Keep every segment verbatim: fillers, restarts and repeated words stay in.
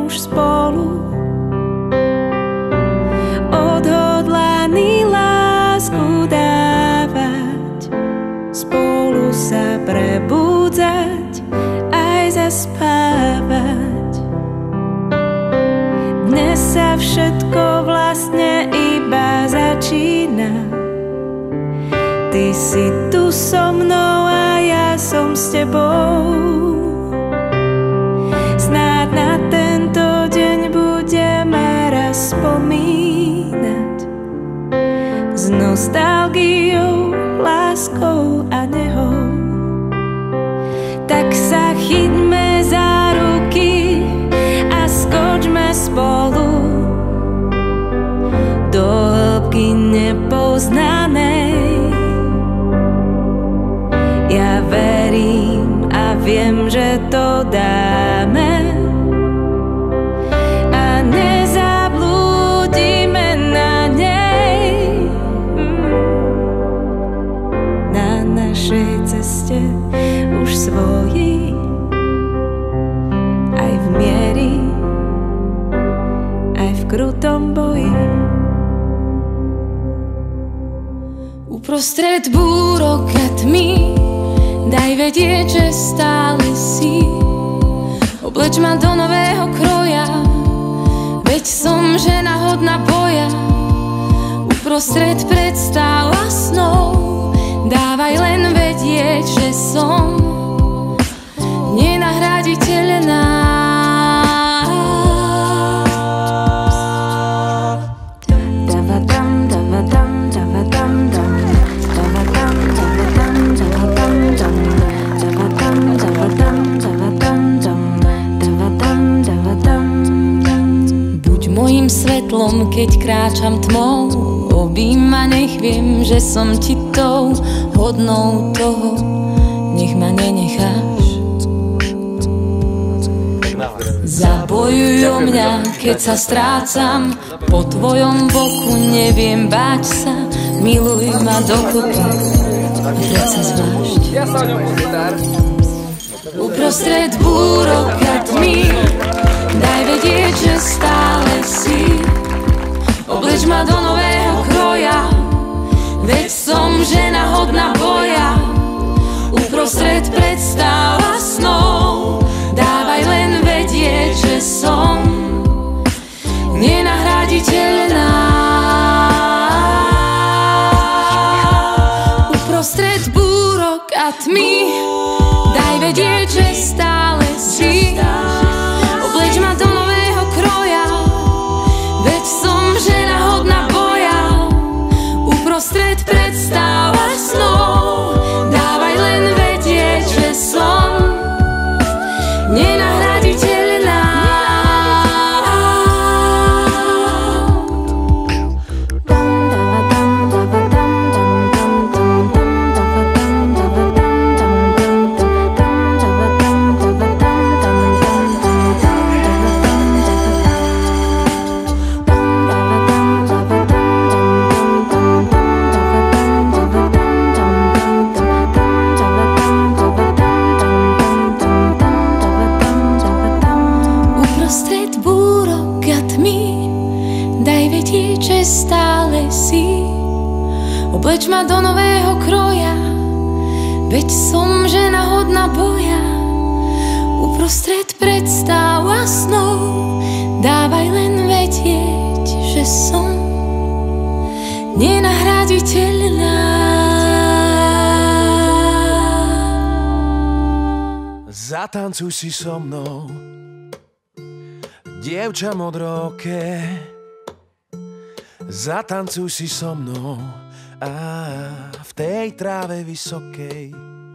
už spolu, odhodlaní lásku dávať, spolu sa prebudzať, aj zaspávať. Dnes sa všetko vlastne iba začína. Ty si tu so mnou a ja som s tebou. Snáď na tento deň budeme raz spomínať s nostalgiou, láskou a nehou. Tak sa chyťme za ruky a skočme spolu do hĺbky nepoznanej. Ja verím a viem, že to dáme a nezablúdime na nej. Na našej ceste už svoji, aj v miery, aj v krutom boji. Uprostred búrok a tmy daj vedieť, že stále si. Obleč ma do nového kroja, veď som žena hodná boja. Uprostred predstav a snov dávaj len vedieť, že som nenahraditeľná. Mojím svetlom, keď kráčam tmou, obím ma, nech viem, že som ti tou hodnou toho, nech ma nenecháš. Zabojuj o mňa, keď sa strácam, po tvojom boku neviem báť sa, miluj ma dokopy, vráť sa zvlášť. Uprostred búrok a tmy daj vedieť, že stále si. Obleč ma do nového kroja, veď som žena hodná boja. Uprostred predstav a snov dávaj len vedieť, že som nenahraditeľná. Uprostred búrok a tmy daj vedieť, že stále si. Obleč ma do nového kroja, veď som žena hodná boja. Uprostred predstav a snov dávaj len vedieť, že som nenahraditeľná. Obleč ma do nového kroja, veď som žena hodná boja. Uprostred predstav a snov dávaj len vedieť, že som nenahraditeľná. Zatancuj si so mnou, dievča modroké. Zatancuj si so mnou a v tej tráve vysokej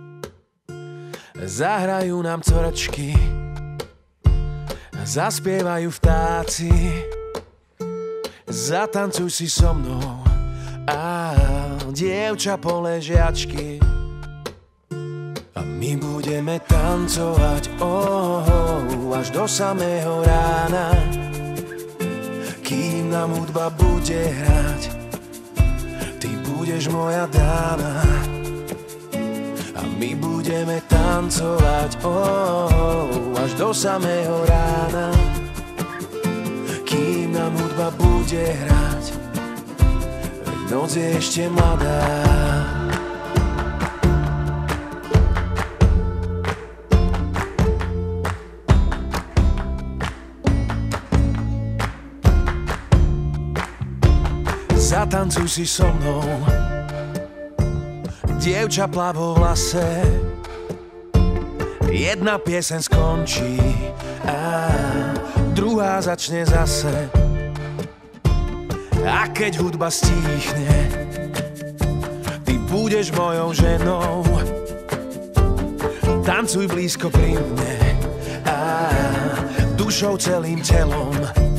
zahrajú nám coračky, zaspievajú vtáci. Zatancuj si so mnou a dievča poležiačky a my budeme tancovať oh, oh, až do samého rána, kým nám hudba bude hrať. Ty budeš moja dáma a my budeme tancovať oh, oh, až do samého rána. kým nám hudba bude hrať, veď noc je ešte mladá. Zatancuj si so mnou, dievča plavo v lase. Jedna pieseň skončí a druhá začne zase. A keď hudba stíchne, ty budeš mojou ženou. Tancuj blízko pri mne a dušou celým telom.